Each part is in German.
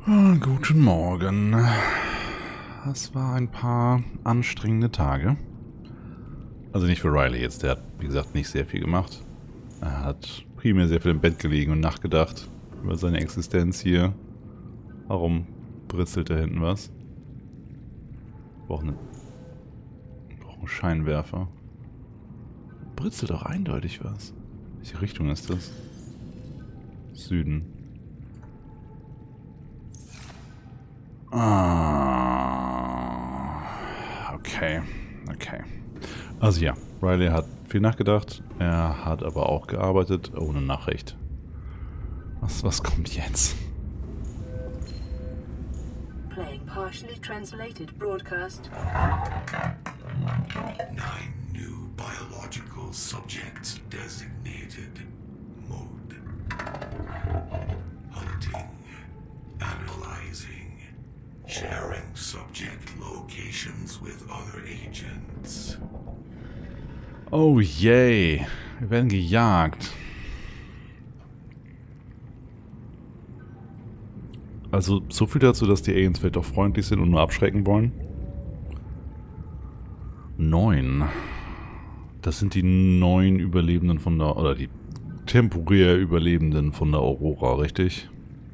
Guten Morgen. Das war ein paar anstrengende Tage. Also nicht für Riley jetzt, der hat, wie gesagt, nicht sehr viel gemacht. Er hat primär sehr viel im Bett gelegen und nachgedacht über seine Existenz hier. Warum britzelt da hinten was? Ich brauche einen Scheinwerfer. Britzelt auch eindeutig was. Welche Richtung ist das? Süden. Okay. Also ja, Riley hat viel nachgedacht. Er hat aber auch gearbeitet ohne Nachricht. Was kommt jetzt? Playing partially translated broadcast. 9 new biological subjects designated. Mode. Hunting. Analyzing. Sharing subject locations with other agents. Oh yay. Wir werden gejagt. Also so viel dazu, dass die Aliens vielleicht auch freundlich sind und nur abschrecken wollen. 9. Das sind die 9 Überlebenden von der... Oder die temporär Überlebenden von der Aurora, richtig?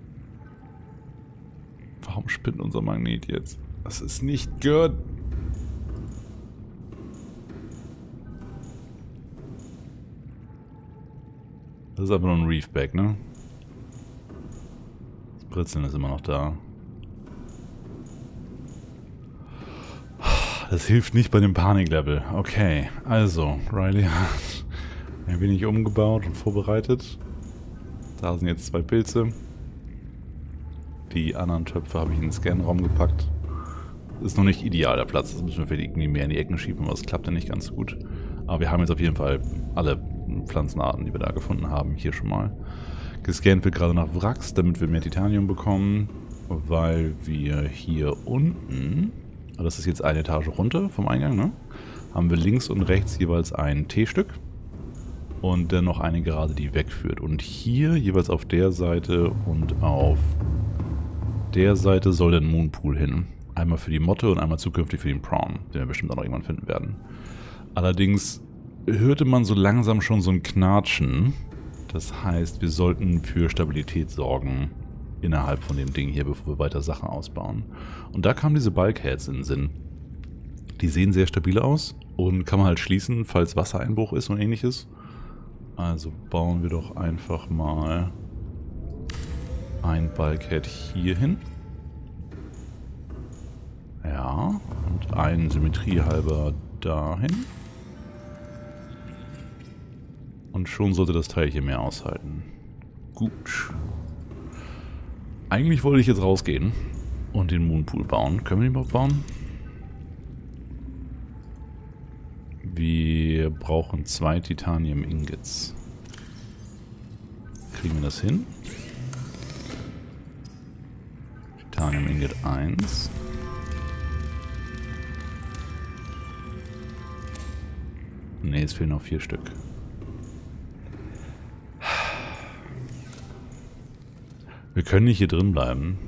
Warum spinnt unser Magnet jetzt? Das ist nicht gut. Das ist aber nur ein Reefback, ne? Das Britzeln ist immer noch da. Das hilft nicht bei dem Paniklevel. Okay, also, Riley hat ein wenig umgebaut und vorbereitet. Da sind jetzt 2 Pilze. Die anderen Töpfe habe ich in den Scanraum gepackt. Ist noch nicht ideal, der Platz. Das müssen wir vielleicht irgendwie mehr in die Ecken schieben, aber es klappt ja nicht ganz so gut. Aber wir haben jetzt auf jeden Fall alle Pflanzenarten, die wir da gefunden haben, hier schon mal. Gescannt wird gerade nach Wracks, damit wir mehr Titanium bekommen, weil wir hier unten, das ist jetzt eine Etage runter vom Eingang, ne? Haben wir links und rechts jeweils ein T-Stück und dann noch eine Gerade, die wegführt. Und hier jeweils auf der Seite und auf der Seite soll der Moonpool hin. Einmal für die Motte und einmal zukünftig für den Prawn, den wir bestimmt auch noch irgendwann finden werden. Allerdings hörte man so langsam schon so ein Knatschen. Das heißt, wir sollten für Stabilität sorgen innerhalb von dem Ding hier, bevor wir weiter Sachen ausbauen. Und da kamen diese Bulkheads in den Sinn. Die sehen sehr stabil aus und kann man halt schließen, falls Wassereinbruch ist und ähnliches. Also bauen wir doch einfach mal ein Bulkhead hier hin. Ja, und einen symmetriehalber dahin. Und schon sollte das Teil hier mehr aushalten. Gut. Eigentlich wollte ich jetzt rausgehen und den Moonpool bauen. Können wir den überhaupt bauen? Wir brauchen 2 Titanium Ingots. Kriegen wir das hin? Titanium Ingot 1. Ne, es fehlen noch 4 Stück. Wir können nicht hier drin bleiben.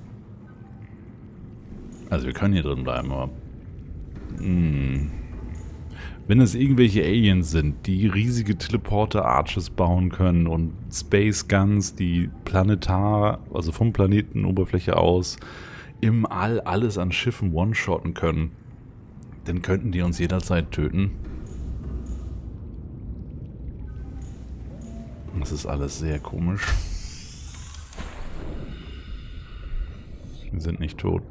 Also wir können hier drin bleiben, aber... Wenn es irgendwelche Aliens sind, die riesige Teleporter-Arches bauen können und Space Guns, die planetar, also vom Planetenoberfläche aus, im All alles an Schiffen one-shotten können, dann könnten die uns jederzeit töten. Das ist alles sehr komisch. Wir sind nicht tot.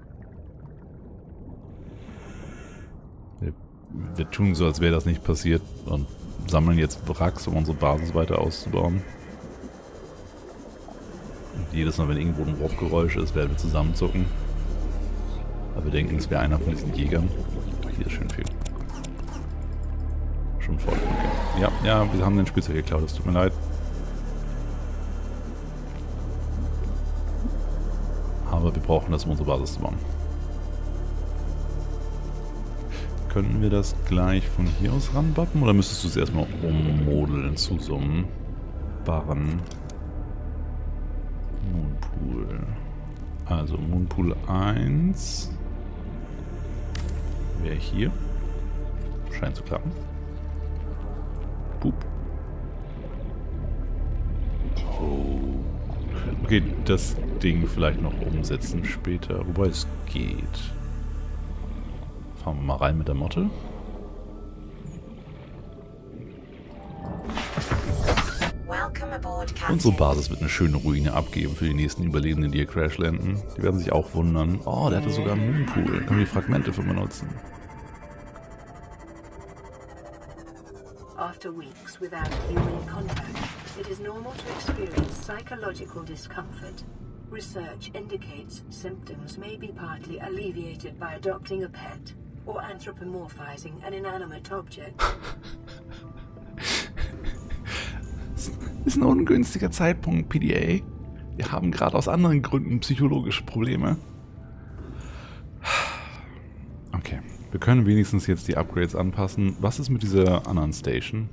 Wir tun so, als wäre das nicht passiert und sammeln jetzt Wracks, um unsere Basis weiter auszubauen. Und jedes Mal, wenn irgendwo ein Warp-Geräusch ist, werden wir zusammenzucken. Aber wir denken, es wäre einer von diesen Jägern. Hier ist schön viel. Schon voll. Okay. Ja, wir haben den Spielzeug geklaut, es tut mir leid. Aber wir brauchen das, um unsere Basis zu bauen. Könnten wir das gleich von hier aus ranbappen? Oder müsstest du es erstmal ummodeln zu so einem Barren? Moonpool. Also Moonpool 1 wäre hier. Scheint zu klappen. Pup. Oh. Okay, das Ding vielleicht noch umsetzen später. Wobei es geht. Fahren wir mal rein mit der Motte. Unsere Basis wird eine schöne Ruine abgeben für die nächsten Überlebenden, die hier crash landen. Die werden sich auch wundern. Oh, der hatte sogar einen Moonpool. Da können wir die Fragmente für benutzen. After weeks without human contact, it is normal to experience psychological discomfort. Research indicates symptoms may be partly alleviated by adopting a pet or anthropomorphizing an inanimate object. Ist ein ungünstiger Zeitpunkt, PDA. Wir haben gerade aus anderen Gründen psychologische Probleme. Okay, wir können wenigstens jetzt die Upgrades anpassen. Was ist mit dieser anderen Station?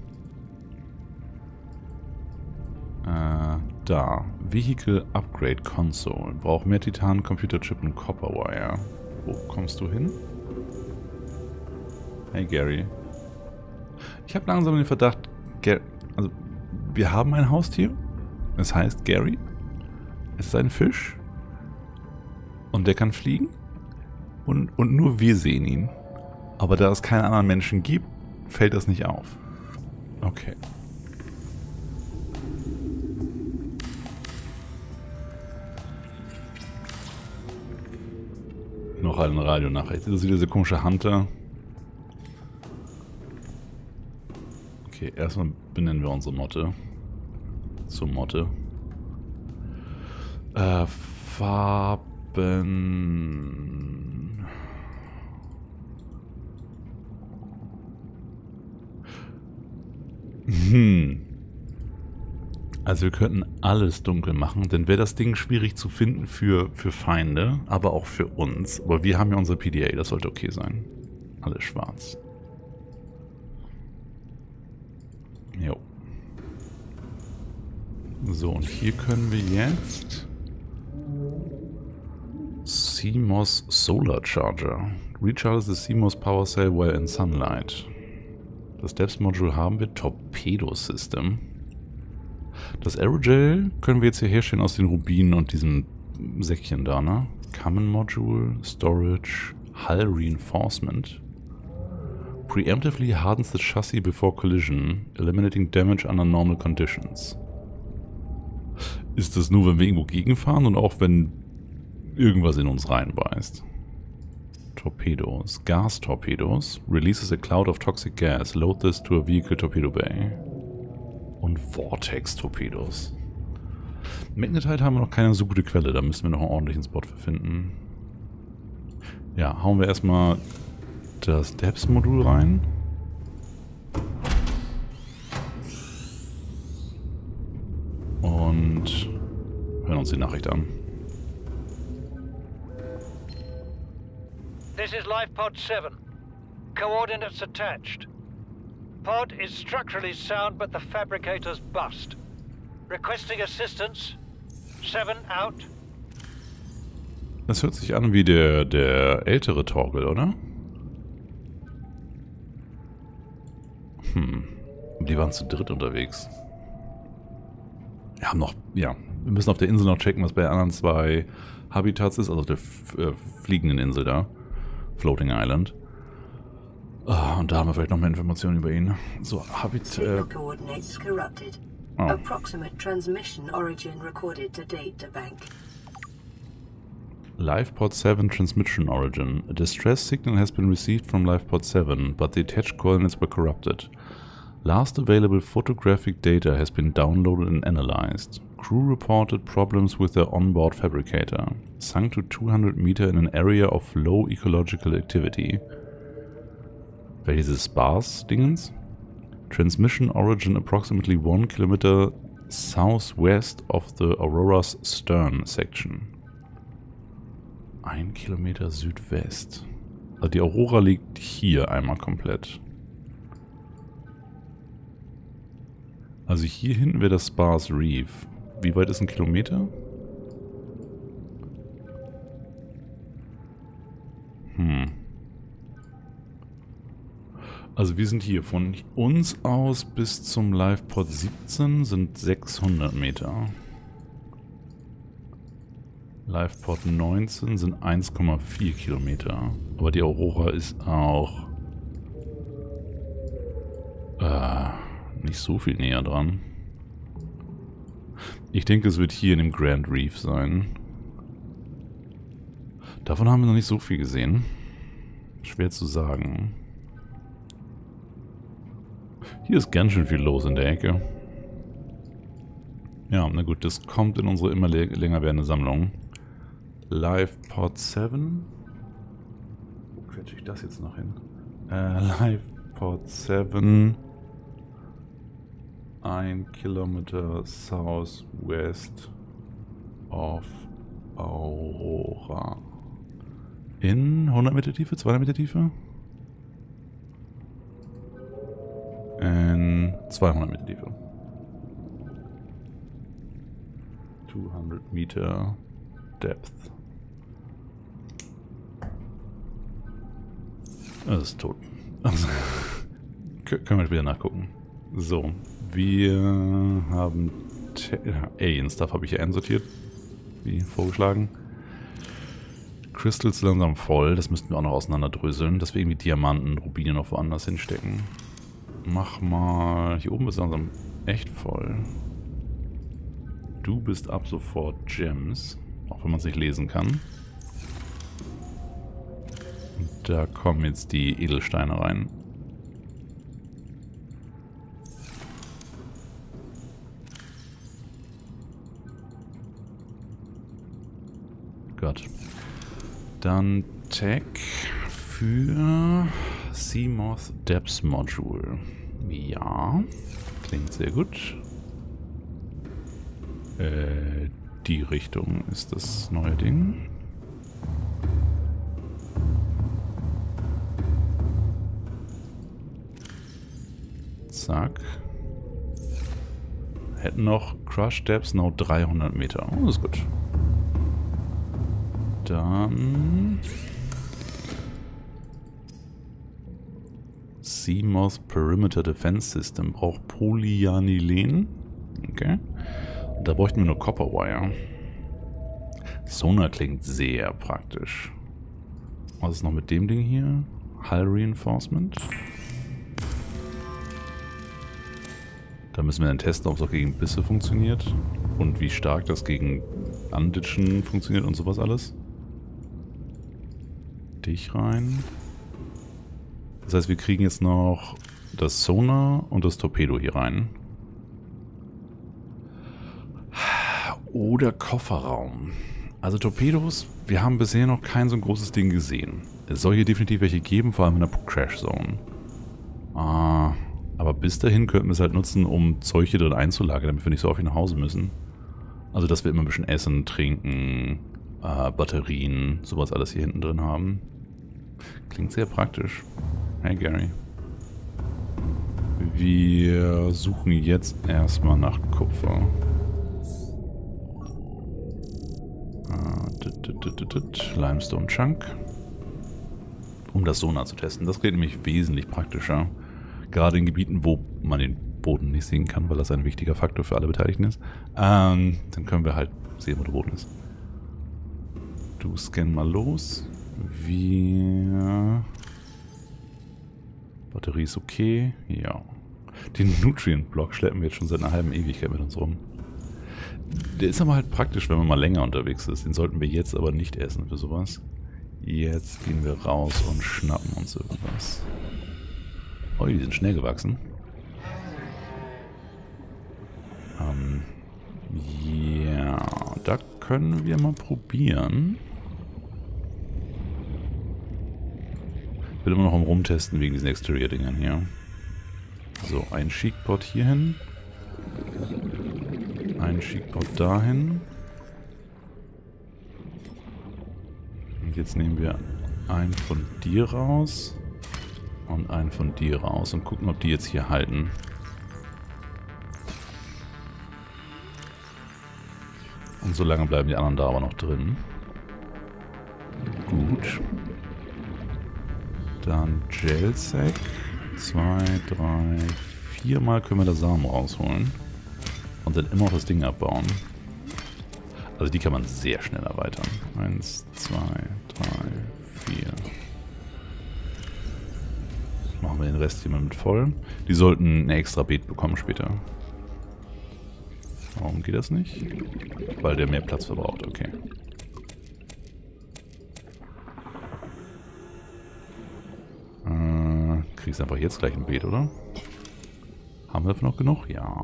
Da. Vehicle Upgrade Console. Braucht mehr Titan, Computerchip und Copperwire. Wo kommst du hin? Hey Gary. Ich habe langsam den Verdacht, also wir haben ein Haustier. Es heißt Gary. Es ist ein Fisch. Und der kann fliegen. Und nur wir sehen ihn. Aber da es keine anderen Menschen gibt, fällt das nicht auf. Okay. Noch eine Radionachricht. Das ist wieder dieser komische Hunter. Okay, erstmal benennen wir unsere Motte. Zur Motte. Farben. Also wir könnten alles dunkel machen, dann wäre das Ding schwierig zu finden für Feinde, aber auch für uns. Aber wir haben ja unsere PDA, das sollte okay sein. Alles schwarz. Jo. So, und hier können wir jetzt CMOS Solar Charger. Recharges the CMOS Power Cell while in sunlight. Das Depth Module haben wir. Torpedo System. Das Aerogel können wir jetzt hier herstellen aus den Rubinen und diesem Säckchen da, ne? Common Module, Storage, Hull Reinforcement. Preemptively hardens the chassis before collision, eliminating damage under normal conditions. Ist das nur, wenn wir irgendwo gegenfahren und auch wenn irgendwas in uns reinbeißt? Torpedos. Gas-Torpedos. Releases a cloud of toxic gas. Load this to a vehicle torpedo bay. Und Vortex-Torpedos. Magnetite haben wir noch keine so gute Quelle. Da müssen wir noch einen ordentlichen Spot für finden. Ja, hauen wir erstmal das Depth-Modul rein. Und hören uns die Nachricht an. This is Life Pod 7. Coordinates attached. Pod is structurally sound, but the fabricator's bust. Requesting assistance. 7 out. Das hört sich an wie der ältere Torgal, oder? Die waren zu dritt unterwegs. Wir haben noch, ja, wir müssen auf der Insel noch checken, was bei den anderen zwei Habitats ist, also auf der fliegenden Insel da. Floating Island. Und da haben wir vielleicht noch mehr Informationen über ihn. So, Coordinates corrupted. Approximate transmission origin recorded to data bank. LifePod 7 transmission origin. A distress signal has been received from LifePod 7, but the attached coordinates were corrupted. Last available photographic data has been downloaded and analyzed. Crew reported problems with their onboard fabricator. Sunk to 200 meter in an area of low ecological activity. Welches Sparse-Dingens? Transmission origin approximately 1 kilometer southwest of the Aurora's stern section. 1 Kilometer Südwest. Also die Aurora liegt hier einmal komplett. Also hier hinten wäre das Sparse Reef. Wie weit ist ein Kilometer? Also wir sind hier. Von uns aus bis zum Liveport 17 sind 600 Meter. Liveport 19 sind 1,4 Kilometer. Aber die Aurora ist auch nicht so viel näher dran. Ich denke, es wird hier in dem Grand Reef sein. Davon haben wir noch nicht so viel gesehen. Schwer zu sagen. Hier ist ganz schön viel los in der Ecke. Ja, na gut, das kommt in unsere immer länger werdende Sammlung. Liveport 7. Wo quetsche ich das jetzt noch hin? Liveport 7. 1 Kilometer southwest of Aurora. In 100 Meter Tiefe? 200 Meter Tiefe? In 200 Meter Tiefe. 200 Meter Depth. Das ist tot. Also, können wir später nachgucken. So, wir haben Alien-Stuff habe ich hier einsortiert, wie vorgeschlagen. Crystals langsam voll, das müssten wir auch noch auseinanderdröseln, dass wir irgendwie Diamanten, Rubine noch woanders hinstecken. Mach mal, hier oben ist langsam echt voll. Du bist ab sofort Gems, auch wenn man es nicht lesen kann. Und da kommen jetzt die Edelsteine rein. Gott. Dann Tech für Seamoth Depth Module. Ja, klingt sehr gut. Die Richtung ist das neue Ding. Zack. Hätten noch Crush Depths noch 300 Meter. Oh, das ist gut. Dann Seamoth Perimeter Defense System braucht Polyanilen. Okay. Da bräuchten wir nur Copper Wire. Sonar klingt sehr praktisch. Was ist noch mit dem Ding hier? Hull Reinforcement. Da müssen wir dann testen, ob es auch gegen Bisse funktioniert. Und wie stark das gegen Anditschen funktioniert und sowas alles. Dich rein. Das heißt, wir kriegen jetzt noch das Sonar und das Torpedo hier rein. Oder Kofferraum. Also Torpedos, wir haben bisher noch kein so ein großes Ding gesehen. Es soll hier definitiv welche geben, vor allem in der Crash Zone. Aber bis dahin könnten wir es halt nutzen, um Zeug hier drin einzulagern, damit wir nicht so häufig nach Hause müssen. Also dass wir immer ein bisschen Essen, Trinken, Batterien, sowas alles hier hinten drin haben. Klingt sehr praktisch. Hey Gary. Wir suchen jetzt erstmal nach Kupfer. Limestone Chunk. Um das Sonar zu testen. Das geht nämlich wesentlich praktischer. Gerade in Gebieten, wo man den Boden nicht sehen kann, weil das ein wichtiger Faktor für alle Beteiligten ist. Dann können wir halt sehen, wo der Boden ist. Du scan mal los. Batterie ist okay. Ja. Den Nutrient-Block schleppen wir jetzt schon seit einer halben Ewigkeit mit uns rum. Der ist aber halt praktisch, wenn man mal länger unterwegs ist. Den sollten wir jetzt aber nicht essen für sowas. Jetzt gehen wir raus und schnappen uns irgendwas. Oh, die sind schnell gewachsen. Ja, da können wir mal probieren. Ich will immer noch am Rumtesten wegen diesen Exterior-Dingern hier. So, ein Cheekpot hier hin. Ein Cheekpot dahin. Und jetzt nehmen wir einen von dir raus. Und einen von dir raus. Und gucken, ob die jetzt hier halten. Und so lange bleiben die anderen da aber noch drin. Gut. Dann Gel-Sack. 2, 3, 4 Mal können wir da Samen rausholen. Und dann immer auch das Ding abbauen. Also die kann man sehr schnell erweitern. 1, 2, 3, 4. Machen wir den Rest hier mal mit voll. Die sollten ein extra Beet bekommen später. Warum geht das nicht? Weil der mehr Platz verbraucht, okay. Kriegst einfach jetzt gleich ein Beet, oder? Haben wir dafür noch genug? Ja.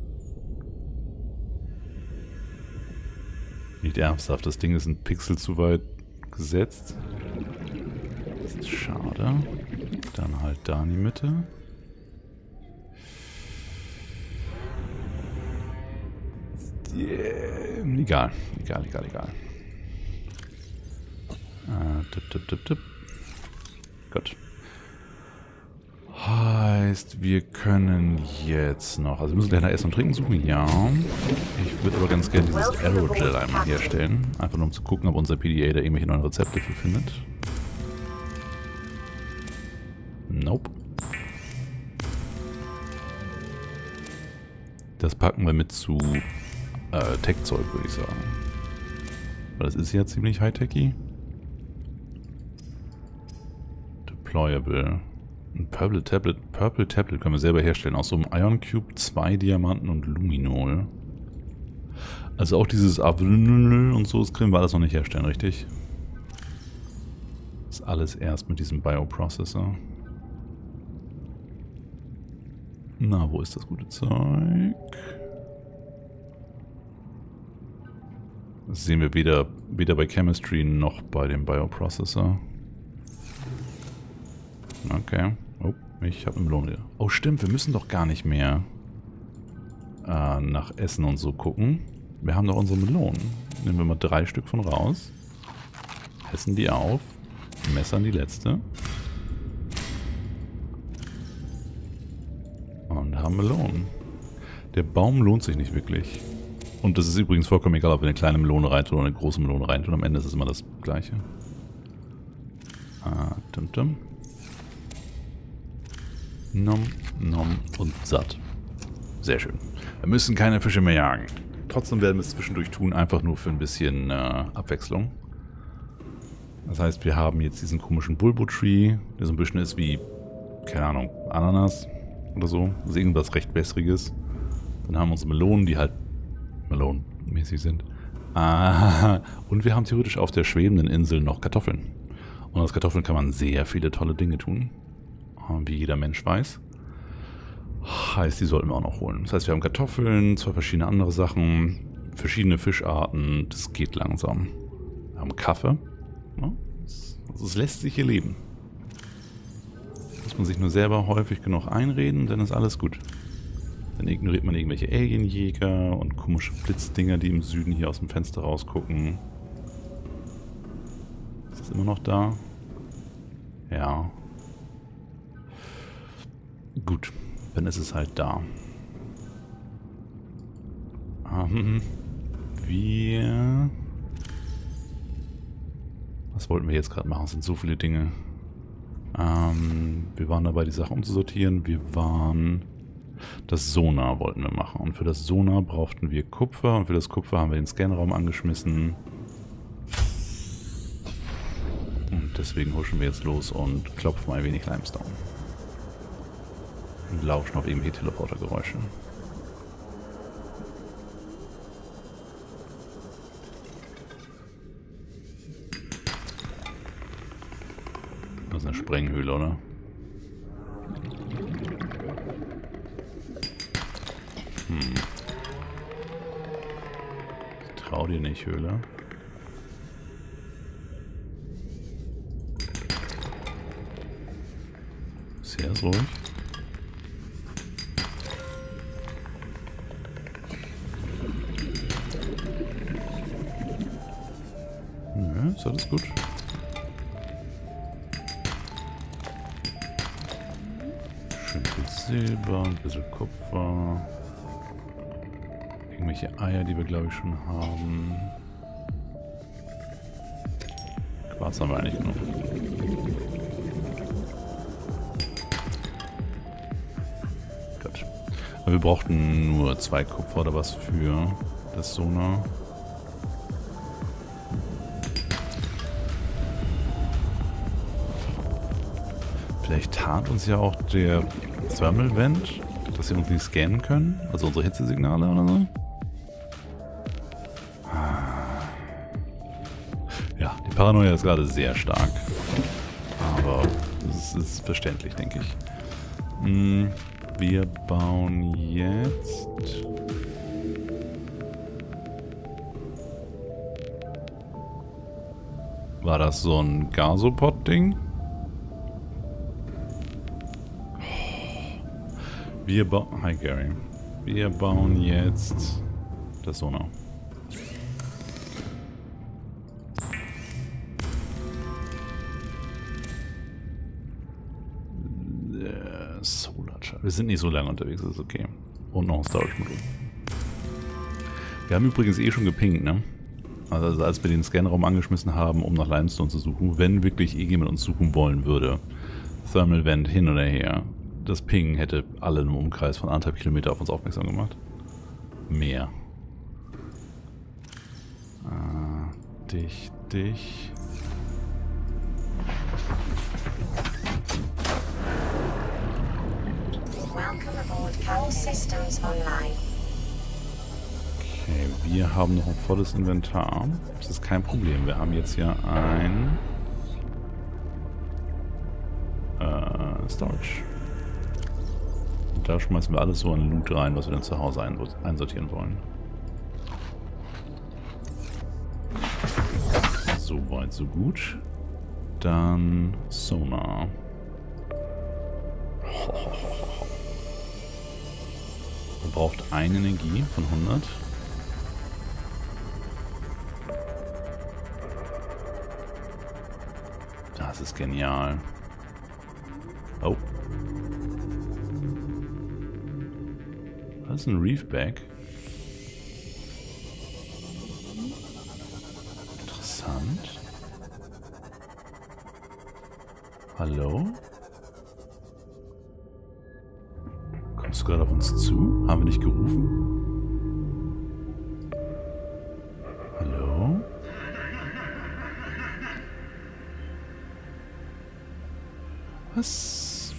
Nicht ernsthaft, das Ding ist ein Pixel zu weit gesetzt. Das ist schade. Dann halt da in die Mitte. Yeah. Egal. Tipp. Gut. Heißt, wir können jetzt noch... Also wir müssen gleich nach Essen und Trinken suchen, ja. Ich würde aber ganz gerne dieses Aerogel einmal herstellen. Einfach nur um zu gucken, ob unser PDA da irgendwelche neuen Rezepte für findet. Nope. Das packen wir mit zu Tech-Zeug, würde ich sagen. Weil das ist ja ziemlich high-techy. Deployable. Ein Purple Tablet können wir selber herstellen. Aus so einem Ion Cube, 2 Diamanten und Luminol. Also auch dieses Avnl und so, das können wir alles noch nicht herstellen, richtig? Das ist alles erst mit diesem Bioprocessor. Na, wo ist das gute Zeug? Das sehen wir weder bei Chemistry noch bei dem Bioprocessor. Okay. Oh, ich habe eine Melone. Oh, stimmt, wir müssen doch gar nicht mehr nach Essen und so gucken. Wir haben doch unsere Melonen. Nehmen wir mal 3 Stück von raus. Essen die auf. Messern die letzte. Und haben Melonen. Der Baum lohnt sich nicht wirklich. Und das ist übrigens vollkommen egal, ob wir eine kleine Melone reintun oder eine große Melone reintun. Am Ende ist es immer das Gleiche. Nom, nom und satt. Sehr schön. Wir müssen keine Fische mehr jagen. Trotzdem werden wir es zwischendurch tun, einfach nur für ein bisschen Abwechslung. Das heißt, wir haben jetzt diesen komischen Bulbo-Tree, der so ein bisschen ist wie, keine Ahnung, Ananas oder so. Das ist irgendwas recht Wässriges. Dann haben wir unsere Melonen, die halt melonenmäßig sind. Und wir haben theoretisch auf der schwebenden Insel noch Kartoffeln. Und aus Kartoffeln kann man sehr viele tolle Dinge tun. Wie jeder Mensch weiß. Heißt, die sollten wir auch noch holen. Das heißt, wir haben Kartoffeln, 2 verschiedene andere Sachen, verschiedene Fischarten. Das geht langsam. Wir haben Kaffee. Ja, es lässt sich hier leben. Muss man sich nur selber häufig genug einreden, dann ist alles gut. Dann ignoriert man irgendwelche Alienjäger und komische Blitzdinger, die im Süden hier aus dem Fenster rausgucken. Ist das immer noch da? Ja. Gut, dann ist es halt da. Was wollten wir jetzt gerade machen? Es sind so viele Dinge. Wir waren dabei, die Sachen umzusortieren. Das Sonar wollten wir machen. Und für das Sonar brauchten wir Kupfer. Und für das Kupfer haben wir den Scanraum angeschmissen. Und deswegen huschen wir jetzt los und klopfen ein wenig Limestone. Und lauschen auf irgendwelche Teleportergeräusche. Das ist eine Sprenghöhle, oder? Ich trau dir nicht, Höhle. Sehr ruhig. Nö, ist alles gut. Schön viel Silber, ein bisschen Kupfer. Irgendwelche Eier, die wir glaube ich schon haben. Quarz haben wir eigentlich genug. Aber wir brauchten nur 2 Kupfer oder was für das Sonar. Vielleicht tarnt uns ja auch der Thermal Vent, dass wir uns nicht scannen können. Also unsere Hitzesignale oder so. Ja, die Paranoia ist gerade sehr stark. Aber es ist verständlich, denke ich. Wir bauen jetzt... War das so ein Gasopod-Ding? Hi Gary. Wir bauen jetzt das Sonar. Solar Charge. Wir sind nicht so lange unterwegs, das ist okay. Und noch ein Storage-Modul. Wir haben übrigens eh schon gepinkt, ne? Also als wir den Scanraum angeschmissen haben, um nach Limestone zu suchen, wenn wirklich irgendjemand uns suchen wollen würde. Thermal Vent hin oder her. Das Ping hätte alle im Umkreis von 1,5 Kilometer auf uns aufmerksam gemacht. Mehr. Dich. Welcome aboard Cal Systems Online. Okay, wir haben noch ein volles Inventar. Das ist kein Problem. Wir haben jetzt hier ein Storage. Und da schmeißen wir alles so an Loot rein, was wir dann zu Hause einsortieren wollen. So weit, so gut. Dann Sonar. Man braucht eine Energie von 100. Das ist genial. Oh. Das ist ein Reefback. Interessant. Hallo? Kommst du gerade auf uns zu? Haben wir dich gerufen? Hallo? Was?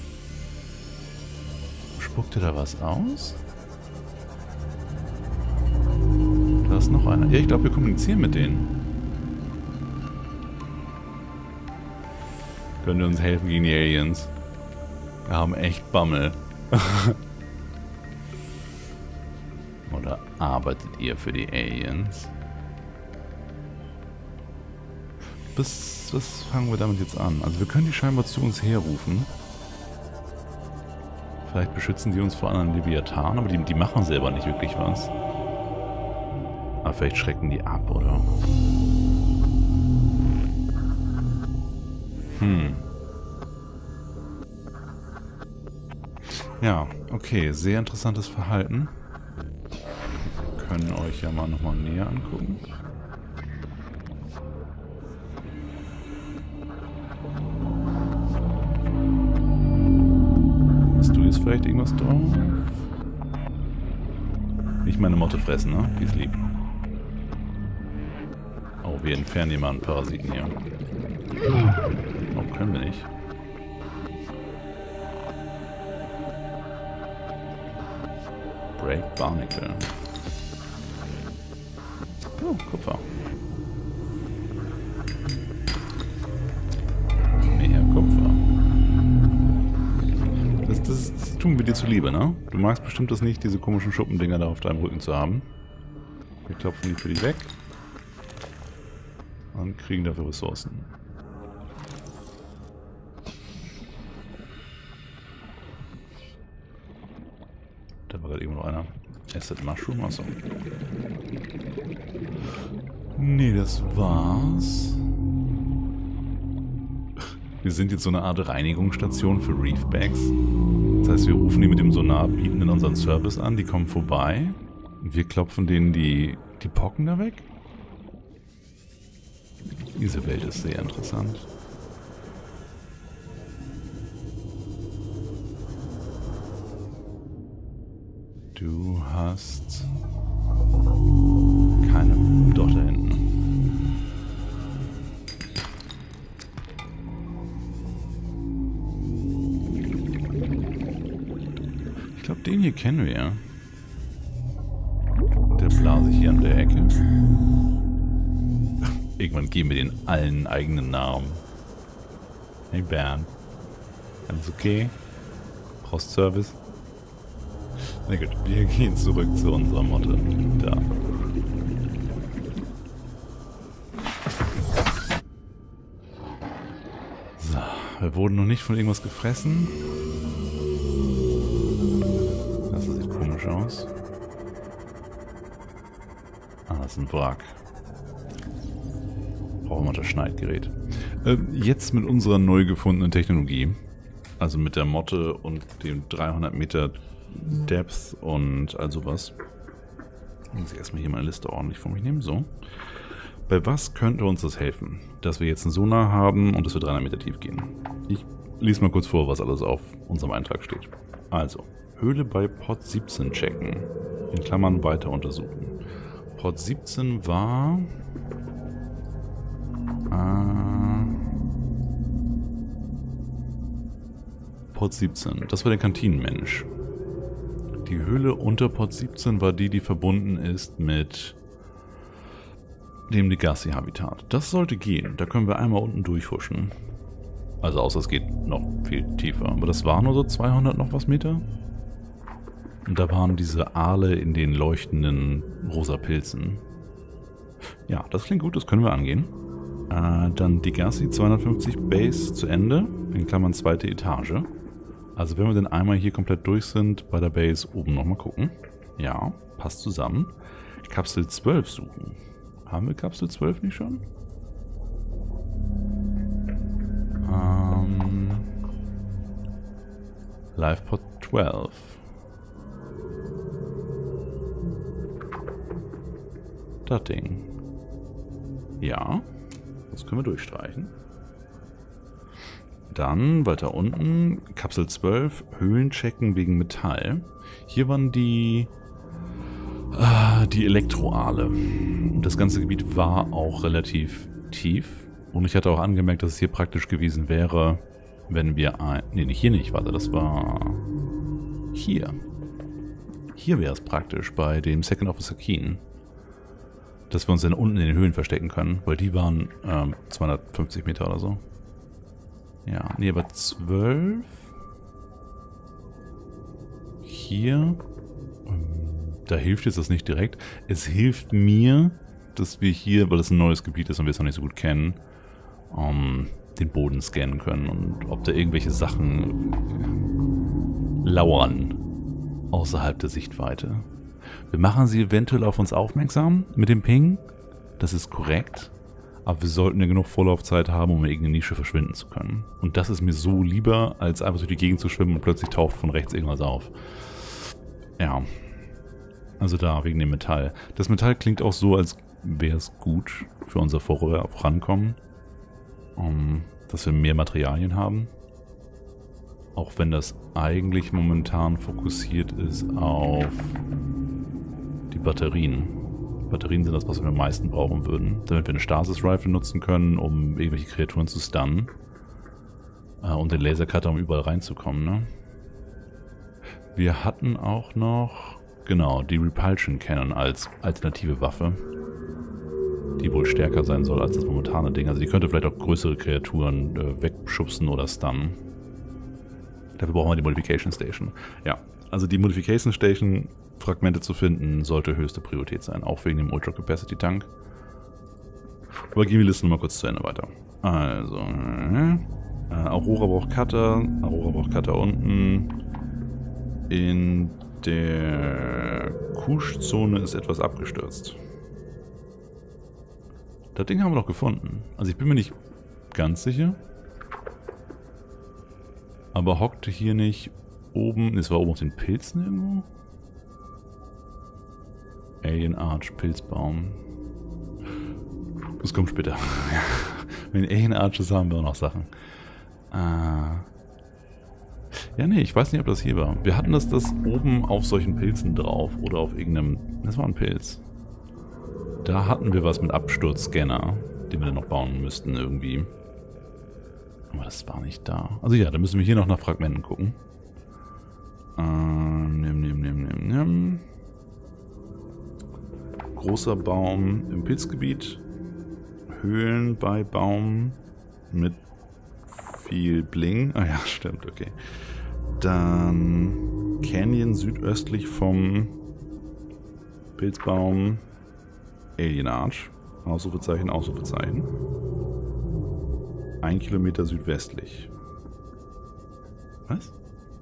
Spuckt dir da was aus? Da ist noch einer. Ja, ich glaube, wir kommunizieren mit denen. Können wir uns helfen gegen die Aliens? Wir haben echt Bammel. Oder arbeitet ihr für die Aliens? Was fangen wir damit jetzt an? Also wir können die scheinbar zu uns herrufen. Vielleicht beschützen die uns vor anderen Leviathanen, aber die machen selber nicht wirklich was. Aber vielleicht schrecken die ab, oder? Ja, okay, sehr interessantes Verhalten. Wir können euch ja mal nochmal näher angucken. Hast du jetzt vielleicht irgendwas drauf? Nicht meine Motte fressen, ne? Die ist lieb. Oh, wir entfernen hier mal einen Parasiten hier. Oh, können wir nicht. Break Barnacle. Oh, Kupfer. Mehr Kupfer. Das tun wir dir zuliebe, ne? Du magst bestimmt das nicht, diese komischen Schuppendinger da auf deinem Rücken zu haben. Wir klopfen die für dich weg. Und kriegen dafür Ressourcen. Da war gerade irgendwo einer. Acid Mushroom, achso. Nee, das war's. Wir sind jetzt so eine Art Reinigungsstation für Reefbacks. Das heißt, wir rufen die mit dem Sonar, bieten in unseren Service an, die kommen vorbei. Und wir klopfen denen die Pocken da weg. Diese Welt ist sehr interessant. Du hast keine... Doch, da hinten. Ich glaube, den hier kennen wir. Der Blase hier an der Ecke. Irgendwann geben wir den allen eigenen Namen. Hey Bernd. Alles okay? Brauchst Service? Na gut, wir gehen zurück zu unserer Motte. Da. So, wir wurden noch nicht von irgendwas gefressen. Das sieht komisch aus. Ah, das ist ein Wrack. Brauchen wir das Schneidgerät. Jetzt mit unserer neu gefundenen Technologie. Also mit der Motte und dem 300 Meter Depth und all sowas. Muss ich erstmal hier meine Liste ordentlich vor mich nehmen. So. Bei was könnte uns das helfen? Dass wir jetzt einen Sonar haben und dass wir 300 Meter tief gehen. Ich lese mal kurz vor, was alles auf unserem Eintrag steht. Also, Höhle bei Pod 17 checken. In Klammern weiter untersuchen. Pod 17 war... Pod 17. Das war der Kantinenmensch. Die Höhle unter Pod 17 war die verbunden ist mit dem Legacy-Habitat. Das sollte gehen. Da können wir einmal unten durchhuschen. Also außer es geht noch viel tiefer. Aber das war nur so 200 noch was Meter. Und da waren diese Aale in den leuchtenden rosa Pilzen. Ja, das klingt gut. Das können wir angehen. Dann Legacy 250 Base zu Ende. In Klammern zweite Etage. Also wenn wir dann einmal hier komplett durch sind, bei der Base oben nochmal gucken. Ja, passt zusammen. Kapsel 12 suchen. Haben wir Kapsel 12 nicht schon? LivePod 12. Das Ding. Ja, das können wir durchstreichen. Dann weiter unten, Kapsel 12, Höhlen checken wegen Metall. Hier waren die Elektroaale. Das ganze Gebiet war auch relativ tief. Und ich hatte auch angemerkt, dass es hier praktisch gewesen wäre, wenn wir hier nicht, warte, das war hier. Hier wäre es praktisch bei dem Second Officer Keen. Dass wir uns dann unten in den Höhlen verstecken können, weil die waren 250 Meter oder so. Ja, nee, aber 12. Hier. Da hilft jetzt das nicht direkt. Es hilft mir, dass wir hier, weil es ein neues Gebiet ist und wir es noch nicht so gut kennen, den Boden scannen können und ob da irgendwelche Sachen lauern außerhalb der Sichtweite. Wir machen sie eventuell auf uns aufmerksam mit dem Ping. Das ist korrekt. Aber wir sollten ja genug Vorlaufzeit haben, um in irgendeine Nische verschwinden zu können. Und das ist mir so lieber, als einfach durch die Gegend zu schwimmen und plötzlich taucht von rechts irgendwas auf. Ja. Also da, wegen dem Metall. Das Metall klingt auch so, als wäre es gut für unser Vorankommen. Dass wir mehr Materialien haben. Auch wenn das eigentlich momentan fokussiert ist auf die Batterien. Batterien sind das, was wir am meisten brauchen würden, damit wir eine Stasis-Rifle nutzen können, um irgendwelche Kreaturen zu stunnen. Und den Lasercutter, um überall reinzukommen, ne? Wir hatten auch noch, genau, die Repulsion Cannon als alternative Waffe, die wohl stärker sein soll als das momentane Ding. Also die könnte vielleicht auch größere Kreaturen wegschubsen oder stunnen. Dafür brauchen wir die Modification Station. Ja, also die Modification Station, Fragmente zu finden, sollte höchste Priorität sein, auch wegen dem Ultra Capacity Tank. Aber gehen wir die Liste nochmal kurz zu Ende weiter. Also, Aurora braucht Cutter unten. In der Kusch-Zone ist etwas abgestürzt. Das Ding haben wir doch gefunden. Also ich bin mir nicht ganz sicher. Aber hockte hier nicht oben... Es war oben auf den Pilzen irgendwo? Alien Arch, Pilzbaum. Das kommt später. Wenn Alien Arches haben wir auch noch Sachen. Ja, nee, ich weiß nicht, ob das hier war. Wir hatten das oben auf solchen Pilzen drauf. Oder auf irgendeinem... Das war ein Pilz. Da hatten wir was mit Absturzscanner, den wir dann noch bauen müssten irgendwie. Aber das war nicht da. Also ja, da müssen wir hier noch nach Fragmenten gucken. Großer Baum im Pilzgebiet. Höhlen bei Baum mit viel Bling. Ah ja, stimmt, okay. Dann Canyon südöstlich vom Pilzbaum. Alien Arch. Ausrufezeichen, Ausrufezeichen. 1 Kilometer südwestlich. Was?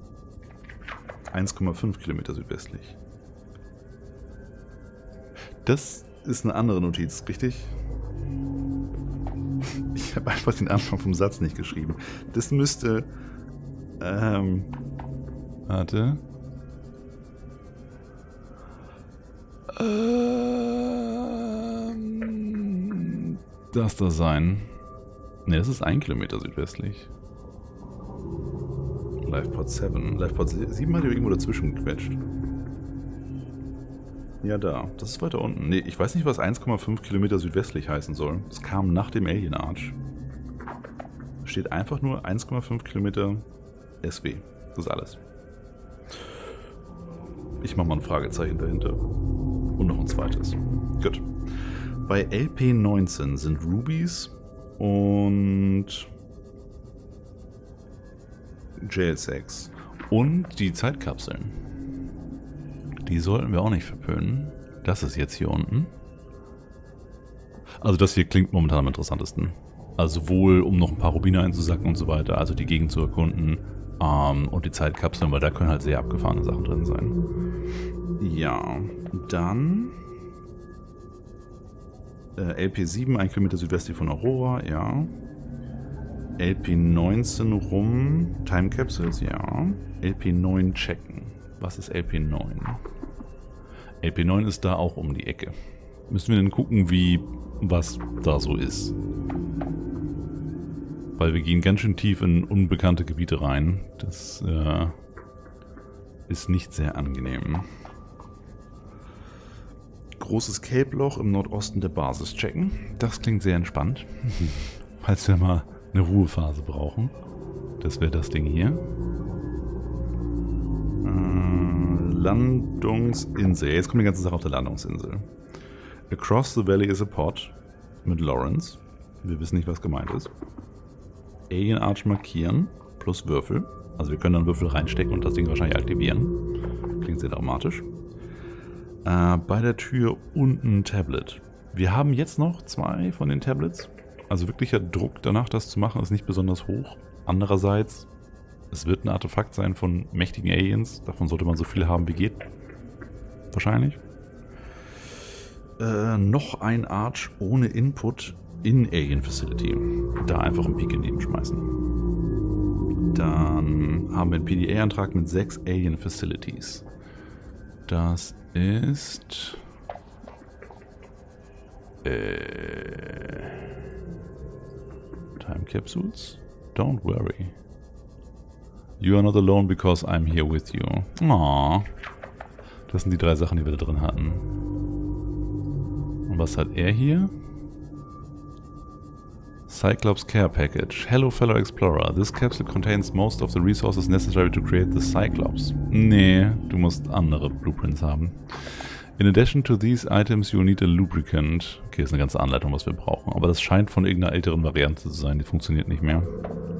1,5 Kilometer südwestlich. Das ist eine andere Notiz, richtig? Ich habe einfach den Anfang vom Satz nicht geschrieben. Das müsste... Warte. Das da sein. Ne, das ist 1 Kilometer südwestlich. Livepod 7. Livepod 7 hat ja irgendwo dazwischen gequetscht. Ja, da. Das ist weiter unten. Ne, ich weiß nicht, was 1,5 Kilometer südwestlich heißen soll. Es kam nach dem Alien Arch. Steht einfach nur 1,5 Kilometer SW. Das ist alles. Ich mache mal ein Fragezeichen dahinter. Und noch ein zweites. Gut. Bei LP19 sind Rubies und JL6 und die Zeitkapseln. Die sollten wir auch nicht verpönen. Das ist jetzt hier unten. Also das hier klingt momentan am interessantesten. Also sowohl um noch ein paar Rubine einzusacken und so weiter, also die Gegend zu erkunden und die Zeitkapseln, weil da können halt sehr abgefahrene Sachen drin sein. Ja, dann LP7, 1 Kilometer südwestlich von Aurora, ja. LP19 rum, Time Capsules, ja. LP9 checken. Was ist LP9? LP9 ist da auch um die Ecke. Müssen wir dann gucken, was da so ist. Weil wir gehen ganz schön tief in unbekannte Gebiete rein. Das ist nicht sehr angenehm. Großes Cape-Loch im Nordosten der Basis checken. Das klingt sehr entspannt. Falls wir mal eine Ruhephase brauchen. Das wäre das Ding hier. Landungsinsel. Jetzt kommt die ganze Sache auf der Landungsinsel. Across the Valley is a pod. Mit Lawrence. Wir wissen nicht, was gemeint ist. Alien Arch markieren. Plus Würfel. Also wir können dann Würfel reinstecken und das Ding wahrscheinlich aktivieren. Klingt sehr dramatisch. Bei der Tür unten ein Tablet. Wir haben jetzt noch 2 von den Tablets. Also wirklicher Druck danach, das zu machen, ist nicht besonders hoch. Andererseits, es wird ein Artefakt sein von mächtigen Aliens. Davon sollte man so viel haben, wie geht. Wahrscheinlich. Noch ein Arch ohne Input in Alien Facility. Da einfach einen Peak in schmeißen. Dann haben wir einen PDA-Antrag mit 6 Alien Facilities. Das ist... Time Capsules? Don't worry. You are not alone because I'm here with you. Aww. Das sind die 3 Sachen, die wir da drin hatten. Und was hat er hier? Cyclops Care Package. Hello fellow explorer. This capsule contains most of the resources necessary to create the Cyclops. Nee, du musst andere Blueprints haben. In addition to these items you'll need a lubricant. Okay, das ist eine ganze Anleitung, was wir brauchen. Aber das scheint von irgendeiner älteren Variante zu sein. Die funktioniert nicht mehr.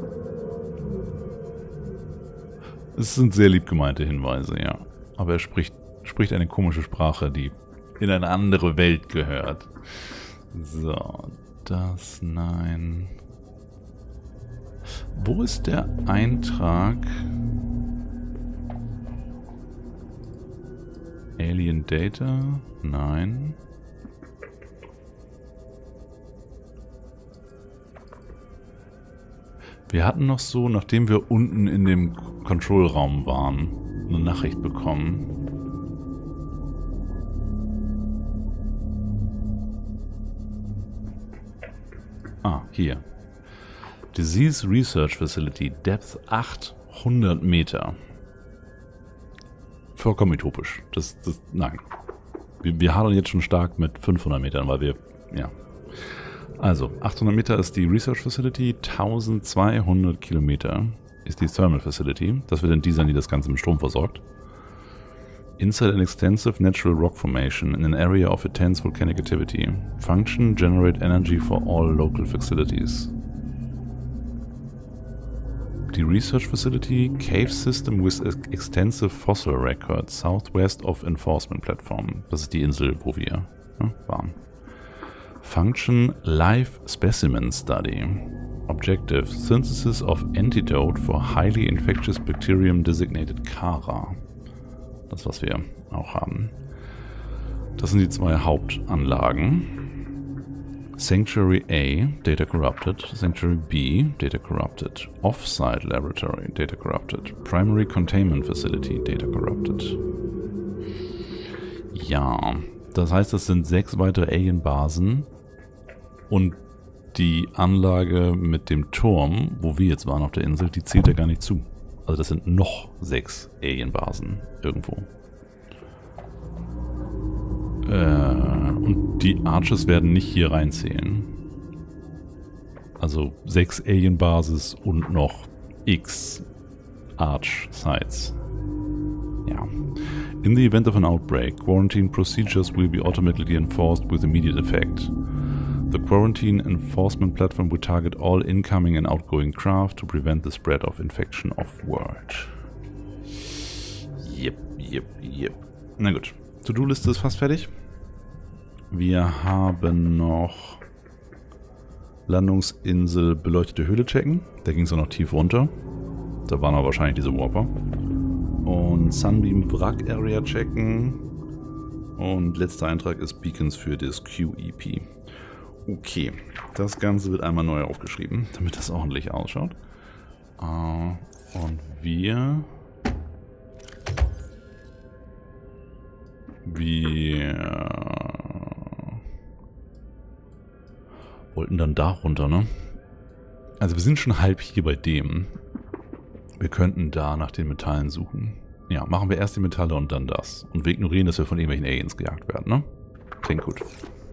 Es sind sehr lieb gemeinte Hinweise, ja. Aber er spricht eine komische Sprache, die in eine andere Welt gehört. So, das, nein. Wo ist der Eintrag? Alien Data? Nein. Wir hatten noch so, nachdem wir unten in dem Control-Raum waren, eine Nachricht bekommen. Ah, hier. Disease Research Facility, Depth 8, 100 Meter. Vollkommen utopisch. Nein. Wir hadern jetzt schon stark mit 500 Metern, weil wir, ja. Also, 800 Meter ist die Research Facility, 1200 Kilometer ist die Thermal Facility. Das wird in dieser, die das Ganze mit Strom versorgt. Inside an extensive natural rock formation in an area of intense volcanic activity. Function, generate energy for all local facilities. Die Research Facility, Cave System with extensive fossil records, southwest of Enforcement Platform. Das ist die Insel, wo wir waren. Function, Live Specimen Study. Objective, Synthesis of Antidote for highly infectious bacterium designated CARA. Das, was wir auch haben. Das sind die zwei Hauptanlagen. Sanctuary A, Data Corrupted. Sanctuary B, Data Corrupted. Offsite Laboratory, Data Corrupted. Primary Containment Facility, Data Corrupted. Ja, das heißt, das sind 6 weitere Alien-Basen. Und die Anlage mit dem Turm, wo wir jetzt waren auf der Insel, die zählt ja gar nicht zu. Also das sind noch 6 Alien-Basen irgendwo. Und die Arches werden nicht hier reinzählen. Also 6 Alien-Bases und noch X Arch-Sites. Ja. In the event of an outbreak, quarantine procedures will be automatically enforced with immediate effect. The quarantine enforcement platform will target all incoming and outgoing craft to prevent the spread of infection off-world. Yep. Na gut. To-Do-Liste ist fast fertig. Wir haben noch Landungsinsel beleuchtete Höhle checken. Da ging es auch noch tief runter. Da waren aber wahrscheinlich diese Warper. Und Sunbeam Wrack Area checken. Und letzter Eintrag ist Beacons für das QEP. Okay, das Ganze wird einmal neu aufgeschrieben, damit das ordentlich ausschaut. Und wir wollten dann da runter, ne? Also wir sind schon halb hier bei dem. Wir könnten da nach den Metallen suchen. Ja, machen wir erst die Metalle und dann das. Und wir ignorieren, dass wir von irgendwelchen Aliens gejagt werden, ne? Klingt gut.